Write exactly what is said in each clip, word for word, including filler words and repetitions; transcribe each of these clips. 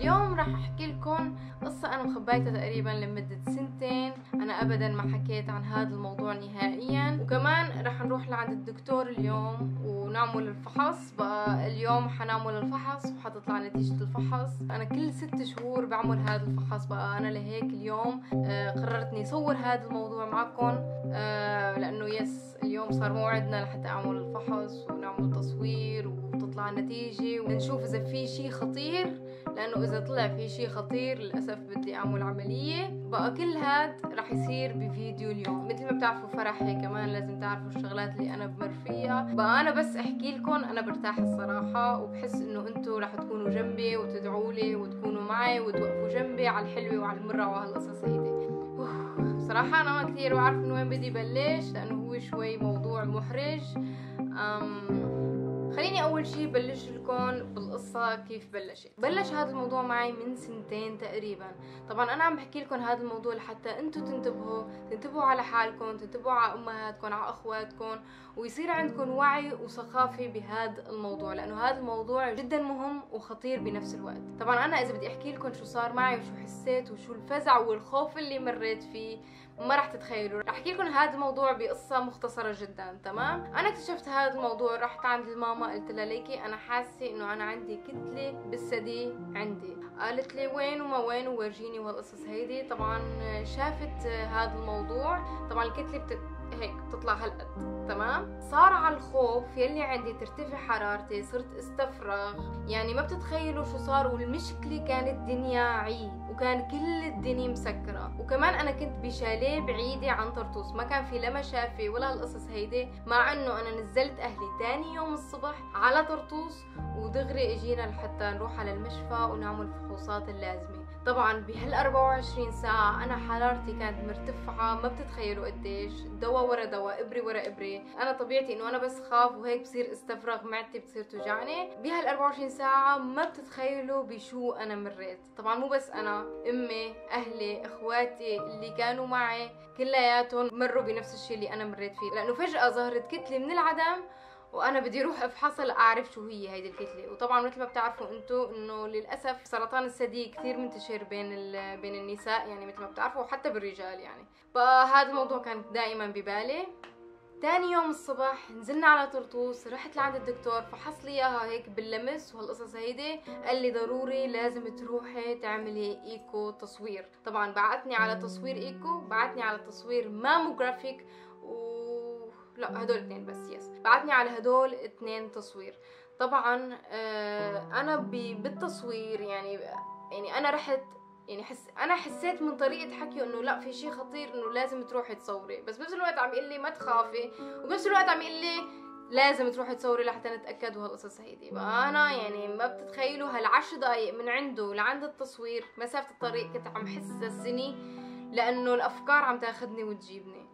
اليوم راح احكي لكم قصة انا مخبايتها تقريبا لمدة سنتين. انا ابدا ما حكيت عن هذا الموضوع نهائيا، وكمان راح نروح لعند الدكتور اليوم ونعمل الفحص. بقى اليوم حنعمل الفحص وحتطلع نتيجة الفحص. انا كل ست شهور بعمل هذا الفحص، بقى انا لهيك اليوم آه قررت اني اصور هذا الموضوع معكم، آه لانه يس اليوم صار موعدنا لحتى اعمل الفحص ونعمل تصوير وتطلع النتيجة ونشوف اذا في شيء خطير، لانه اذا طلع في شيء خطير للاسف بدي اعمل عملية. بقى كل هاد رح يصير بفيديو اليوم. مثل ما بتعرفوا فرحي كمان لازم تعرفوا الشغلات اللي انا بمر فيها. بقى انا بس احكي لكم انا برتاح الصراحة، وبحس انه انتم رح تكونوا جنبي وتدعوا لي وتكونوا معي وتوقفوا جنبي على الحلوة وعلى المرة وهالقصص هيدي. بصراحة انا ما كثير بعرف من وين بدي بلش، لانه هو شوي موضوع محرج. أم خليني اول شي بلش لكم بالقصة كيف بلشت. بلش هذا الموضوع معي من سنتين تقريبا. طبعا انا عم بحكي لكم هذا الموضوع لحتى انتم تنتبهوا تنتبهوا على حالكم، تنتبهوا على امهاتكم، على اخواتكم، ويصير عندكم وعي وثقافة بهذا الموضوع، لانه هذا الموضوع جدا مهم وخطير بنفس الوقت. طبعا انا اذا بدي احكي لكم شو صار معي وشو حسيت وشو الفزع والخوف اللي مريت فيه ما راح تتخيلوا. راح احكي لكم هذا الموضوع بقصه مختصره جدا. تمام، انا اكتشفت هذا الموضوع، رحت عند الماما قلت لها ليكي انا حاسه انه انا عندي كتله بالثدي عندي. قالت لي وين وما وين وورجيني وهالقصص هيدي. طبعا شافت هذا الموضوع، طبعا الكتله بت... هيك بتطلع هالقد. تمام، صار على الخوف يلي عندي ترتفع حرارتي، صرت استفرغ، يعني ما بتتخيلوا شو صار. والمشكله كانت دنيا عيد وكان كل الدنيا مسكره، وكمان انا كنت بشاليه بعيده عن طرطوس، ما كان في لا مشافي ولا هالقصص هيدي، مع انه انا نزلت اهلي تاني يوم الصبح على طرطوس ودغري اجينا لحتى نروح على المشفى ونعمل فحوصات اللازمه. طبعا بهال أربعة وعشرين ساعة أنا حرارتي كانت مرتفعة ما بتتخيلوا قديش، دواء ورا دواء، إبرة ورا إبرة. أنا طبيعتي إنه أنا بس خاف وهيك بصير استفرغ، معدتي بتصير توجعني. بهال أربعة وعشرين ساعة ما بتتخيلوا بشو أنا مريت. طبعا مو بس أنا، أمي، أهلي، إخواتي اللي كانوا معي كلياتهم مروا بنفس الشيء اللي أنا مريت فيه، لأنه فجأة ظهرت كتلة من العدم وانا بدي اروح افحصها لاعرف شو هي هيدي الكتله. وطبعا مثل ما بتعرفوا انتم انه للاسف سرطان الثدي كثير منتشر بين بين النساء، يعني مثل ما بتعرفوا وحتى بالرجال يعني. فهذا الموضوع كان دائما ببالي. تاني يوم الصبح نزلنا على طرطوس، رحت لعند الدكتور فحص لي اياها هيك باللمس وهالقصص هيدي، قال لي ضروري لازم تروحي تعملي ايكو تصوير. طبعا بعتني على تصوير ايكو، بعتني على تصوير ماموغرافيك، و لا هدول اثنين بس. يس بعتني على هدول اثنين تصوير. طبعا آه انا بالتصوير يعني يعني انا رحت يعني حس انا حسيت من طريقه حكيه انه لا في شيء خطير، انه لازم تروحي تصوري، بس بنفس الوقت عم يقول لي ما تخافي، وبنفس الوقت عم يقول لي لازم تروحي تصوري لحتى نتاكد وهالقصص هيدي. فانا يعني ما بتتخيلوا هالعشر دقائق من عنده لعند التصوير مسافه الطريق كنت عم حس السني، لانه الافكار عم تاخذني وتجيبني.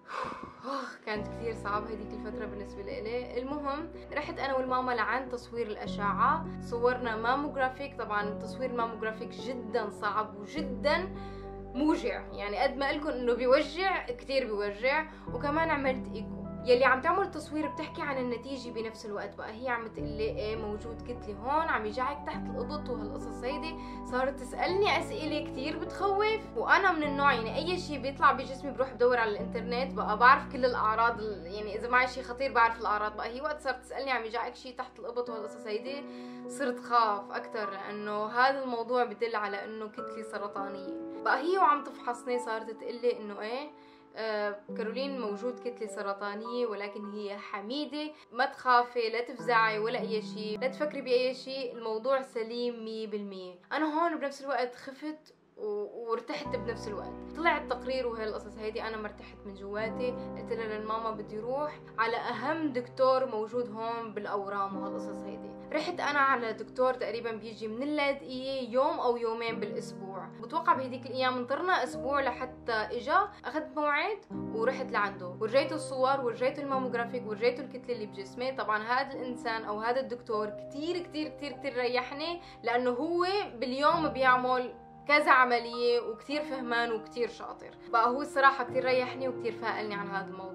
كانت كثير صعب هذيك الفترة بالنسبة لي. المهم رحت أنا والماما لعند تصوير الأشعة، صورنا ماموغرافيك. طبعا تصوير الماموغرافيك جدا صعب وجدا موجع، يعني قد ما قلكن إنه بيوجع كثير بيوجع. وكمان عملت إيكو. يلي عم تعمل التصوير بتحكي عن النتيجة بنفس الوقت. بقى هي عم تقلي ايه موجود كتلة هون، عم يجعك تحت القبط وهالقصص هيدي. صارت تسألني أسئلة كتير بتخوف، وأنا من النوع يعني أي شيء بيطلع بجسمي بروح بدور على الإنترنت، بقى بعرف كل الأعراض، يعني إذا معي شيء خطير بعرف الأعراض. بقى هي وقت صارت تسألني عم يجعك شيء تحت القبط وهالقصص هيدي صرت خاف أكتر، لأنه هذا الموضوع بدل على إنه كتلة سرطانية. بقى هي وعم تفحصني صارت تقلي إنه إيه آه كارولين موجود كتلة سرطانية، ولكن هي حميدة، ما تخافي لا تفزعي ولا أي شيء، لا تفكري بأي شيء، الموضوع سليم مية بالمية. أنا هون بنفس الوقت خفت وارتحت بنفس الوقت. طلع التقرير وهالقصص هيدي، انا مرتحت من جواتي. قلت لها للماما بدي روح على اهم دكتور موجود هون بالاورام وهالقصص هيدي. رحت انا على دكتور تقريبا بيجي من اللاذقيه يوم او يومين بالاسبوع. بتوقع بهديك الايام انطرنا اسبوع لحتى اجا، اخذت موعد ورحت لعنده، ورجيته الصور ورجيته الماموغرافيك ورجيته الكتله اللي بجسمي. طبعا هذا الانسان او هذا الدكتور كتير كتير كتير كتير ريحني، لانه هو باليوم بيعمل كذا عملية وكتير فهمان وكتير شاطر. بقى هو الصراحة كتير ريحني وكتير فائلني عن هذا الموضوع.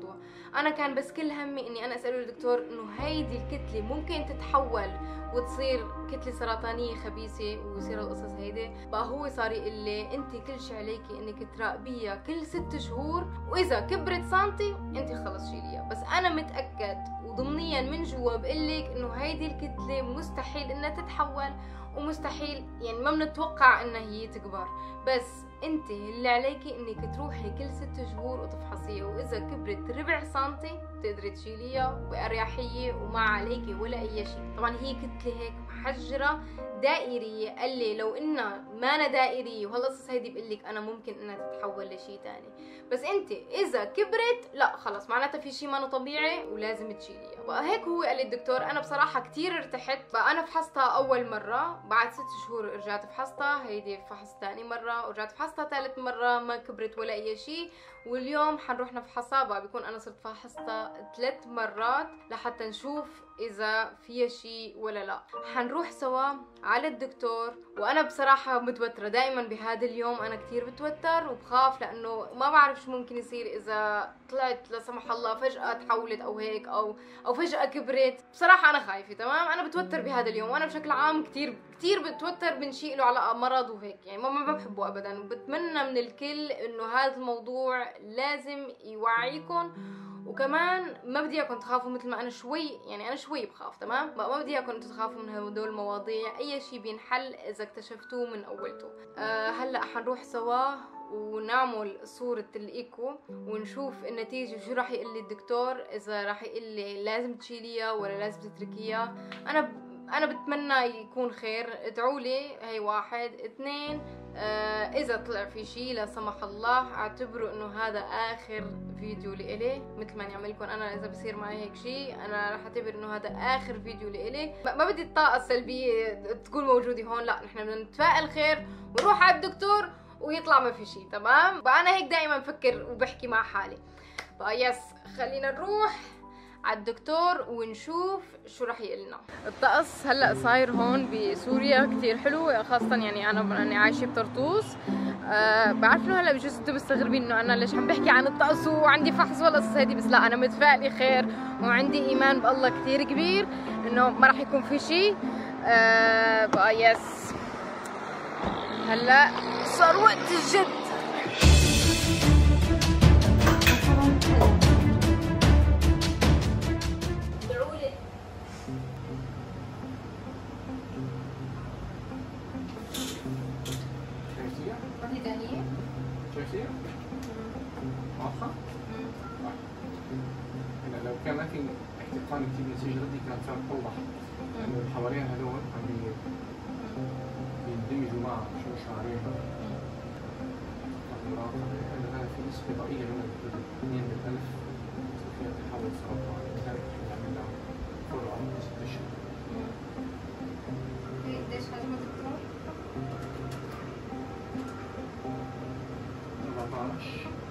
انا كان بس كل همي اني انا اساله الدكتور انه هيدي الكتله ممكن تتحول وتصير كتله سرطانيه خبيثه ويصير القصص هيدي. بقى هو صار يقول لي انت كل شيء عليكي انك تراقبيها كل ست شهور، واذا كبرت سنتي انت خلص شيليها. بس انا متاكد وضمنيا من جوا بقول لك انه هيدي الكتله مستحيل انها تتحول، ومستحيل يعني ما بنتوقع انها هي تكبر. بس انت اللي عليكي انك تروحي كل ست شهور وتفحصيها، واذا كبرت ربع سنتي بتقدري تشيليها بأريحية وما عليكي ولا اي شيء. طبعا هي كتلة هيك محجرة دائرية، قال لي لو انها ما أنا دائرية وهالقصص هيدي بقول لك انا ممكن انها تتحول لشيء ثاني. بس انت اذا كبرت لا خلص معناتها في شيء ما طبيعي ولازم تشيليها. بقى هيك هو قال لي الدكتور. انا بصراحة كتير ارتحت. بقى انا فحصتها اول مرة، بعد ست شهور رجعت فحصتها، هيدي فحص ثاني مرة، ورجعت فحصتها ثالث مرة ما كبرت ولا اي شيء. واليوم حنروح نفحصها. بقى بيكون انا صرت فحصتها ثلاث مرات لحتى نشوف اذا فيها شيء ولا لا. حنروح سوا على الدكتور. وانا بصراحة متوترة دائما بهذا اليوم، انا كتير بتوتر وبخاف لانه ما بعرف شو ممكن يصير اذا طلعت لا سمح الله فجأة تحولت او هيك او او فجأة كبرت. بصراحة انا خايفة تمام. انا بتوتر بهذا اليوم، وانا بشكل عام كتير كتير بتوتر من شيء له على مرض وهيك، يعني ما ما بحبه ابدا. وبتمنى من الكل انه هذا الموضوع لازم يوعيكم. وكمان ما بدي اياكم تخافوا مثل ما انا شوي، يعني انا شوي بخاف تمام. ما بدي اياكم تخافوا من هدول المواضيع، اي شيء بينحل اذا اكتشفتوه من اولته. أه هلا حنروح سوا ونعمل صورة الايكو ونشوف النتيجة شو راح يقول لي الدكتور، اذا راح يقول لي لازم تشيليها ولا لازم تتركيها. انا ب... انا بتمنى يكون خير. ادعوا لي. هي واحد اثنين. آه اذا طلع في شيء لا سمح الله اعتبروا انه هذا اخر فيديو لإلي، مثل ما نعمل لكم انا اذا بصير معي هيك شيء انا رح اعتبر انه هذا اخر فيديو لإلي. ما بدي الطاقة السلبية تكون موجودة هون، لا نحن بدنا نتفائل خير ونروح على الدكتور ويطلع ما في شيء تمام. بقى انا هيك دائما بفكر وبحكي مع حالي. بقى يس خلينا نروح على الدكتور ونشوف شو رح يقلنا. الطقس هلا صاير هون بسوريا كثير حلو، خاصة يعني انا بما اني عايشة بطرطوس. أه بعرف انه هلا بجوز انتم مستغربين انه انا ليش عم بحكي عن الطقس وعندي فحص والقصص هيدي، بس لا انا متفائلة خير وعندي ايمان بالله كثير كبير انه ما رح يكون في شيء. أه بقى يس هلا صار وقت الجد. لو كان ما في احتقان كتير نتيجة ردي كانت صارت توضح لأنه اللي حواليها هدول عم بيندمجوا مع شو شعرين هذا هذا في نسبة ضئيلة من اثنين بالألف فيها تحول سرطان لذلك نعمل لها فولو اب ست أشهر. قديش حجم الدكتور؟ أربعطعش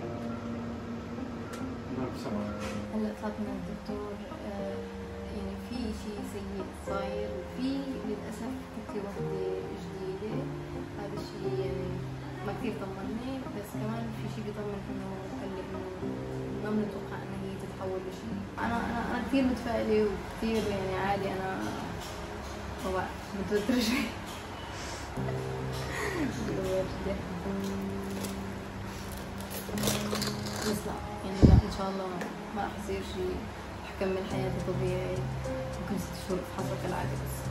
ضرب سبعة. هلا فاطمة الدكتور آه يعني في شيء سيء صاير وفي للأسف كتلة وحدة جديدة. هذا الشيء يعني ما كثير طمني، بس كمان في شيء بيطمن انه قال لي انه ما بنتوقع انها هي تتحول لشيء. انا انا انا كثير متفائلة وكثير يعني عادي. انا ما بعرف متوترة شوي. بس لا يعني لا ان شاء الله ما راح يصير شيء، رح كمل حياتي طبيعي وكل ست شهور بفحصها كالعادة. بس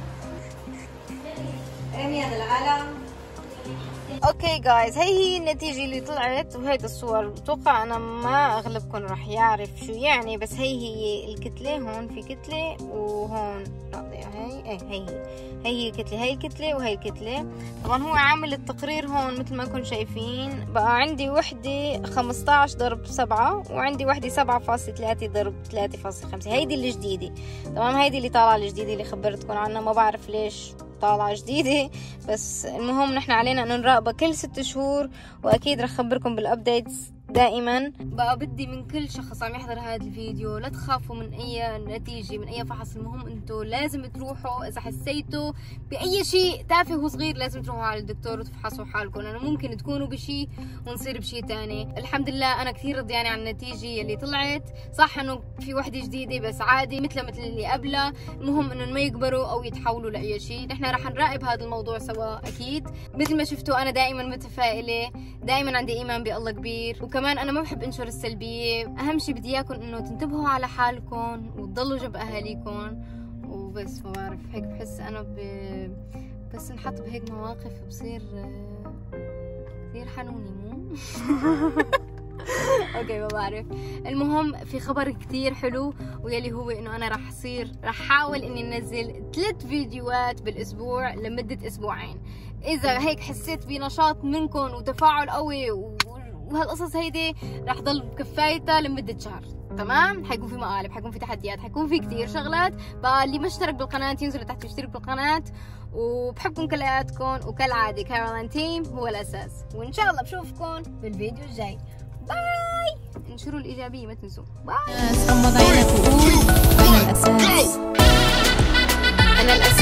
ارمي هذا العالم. اوكي جايز، هي هي النتيجة اللي طلعت وهيدا الصور. بتوقع انا ما اغلبكم راح يعرف شو يعني، بس هي هي الكتلة. هون في كتلة وهون هي ايه هي هي هي الكتلة، هي الكتلة وهي الكتلة. طبعا هو عامل التقرير هون مثل ما كنتم شايفين. بقى عندي وحدة خمسطعش ضرب سبعة وعندي وحدة سبعة فاصلة ثلاثة ضرب ثلاثة فاصلة خمسة. هيدي الجديدة تمام. هيدي اللي طالعة الجديدة اللي خبرتكم عنها. ما بعرف ليش طالعة جديدة، بس المهم نحن علينا انه نراقبها كل ست شهور، واكيد رح اخبركم بالابديتس دائما بقى بدي من كل شخص عم يحضر هذا الفيديو لا تخافوا من اي نتيجة، من اي فحص. المهم انتم لازم تروحوا اذا حسيتوا باي شيء تافه وصغير لازم تروحوا على الدكتور وتفحصوا حالكم، لانه ممكن تكونوا بشيء ونصير بشيء ثاني. الحمد لله انا كثير رضيانة عن النتيجة اللي طلعت. صح انه في وحدة جديدة بس عادي مثل مثل اللي قبلها. المهم انه ما يكبروا او يتحولوا لاي شيء. نحن رح نراقب هذا الموضوع سوا اكيد. مثل ما شفتوا انا دائما متفائلة، دائما عندي ايمان بالله كبير، وكمان انا ما بحب انشر السلبيه. اهم شيء بدي اياكم انه تنتبهوا على حالكم وتضلوا جنب اهاليكم وبس. ما بعرف هيك بحس انا ب... بس نحط بهيك مواقف بصير كثير حنوني مو اوكي ما بعرف. المهم في خبر كثير حلو ويلي هو انه انا رح صير رح احاول اني انزل ثلاث فيديوهات بالاسبوع لمده اسبوعين. اذا هيك حسيت بنشاط منكم وتفاعل قوي و... وهالقصص هيدي رح ضل بكفايتها لمدة شهر. تمام؟ حيكون في مقالب، حيكون في تحديات، حيكون في كتير شغلات. بقى اللي ما اشترك بالقناة ينزل تحت يشترك بالقناة. وبحبكم كلياتكم، وكالعادة كارولين تيم هو الأساس. وإن شاء الله بشوفكم بالفيديو الجاي. باي. انشروا الإيجابية ما تنسوا. باي. غمض عينك وقول أنا الأساس. أنا الأساس.